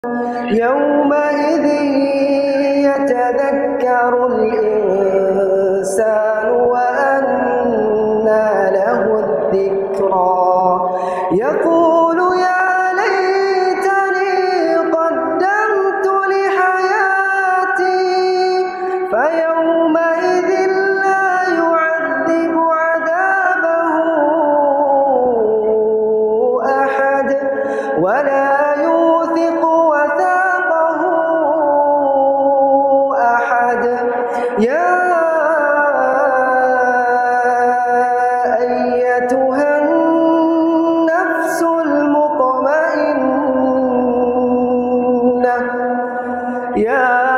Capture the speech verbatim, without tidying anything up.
يومئذ يتذكر الإنسان وأنى له الذكرى يقول يا ليتني قدمت لحياتي فيومئذ لا يعذب عذابه أحد ولا يوثق وثاقه أحد. يا أيتها النفس المطمئنة يا